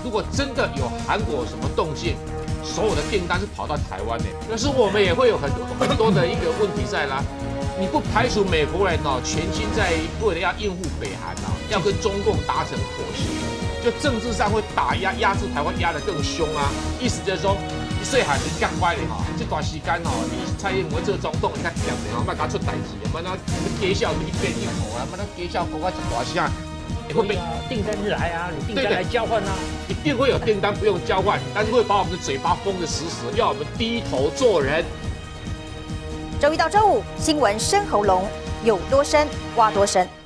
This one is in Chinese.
如果真的有韩国什么动静，所有的订单是跑到台湾的，但是我们也会有很多的一个问题在啦。你不排除美国人哦，全心在为了要应付北韩啊，要跟中共达成妥协，就政治上会压制台湾，压得更凶啊。意思就是说，细汉你讲歪了哈，这段时间哦，你蔡英文做总统，你看点点哦，莫甲出代志，莫那介绍你变硬货啊，莫那介绍讲啊一大声。 会被订单是来啊，你订单来交换啊， 一定会有订单不用交换，但是会把我们的嘴巴封得死死，要我们低头做人。 周一到周五新闻深喉咙，有多深挖多深。